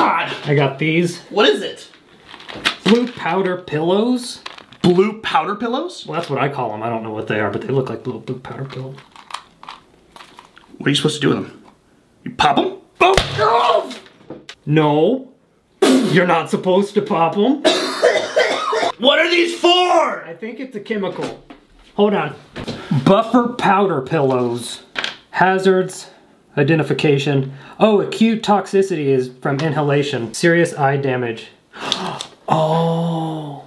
God! I got these. What is it? Blue powder pillows. Blue powder pillows? Well, that's what I call them. I don't know what they are, but they look like blue powder pillows. What are you supposed to do with them? You pop them? Boom! Oh! No. You're not supposed to pop them. What are these for? I think it's a chemical. Hold on. Buffer powder pillows. Hazards. Identification. Oh, acute toxicity is from inhalation. Serious eye damage. Oh.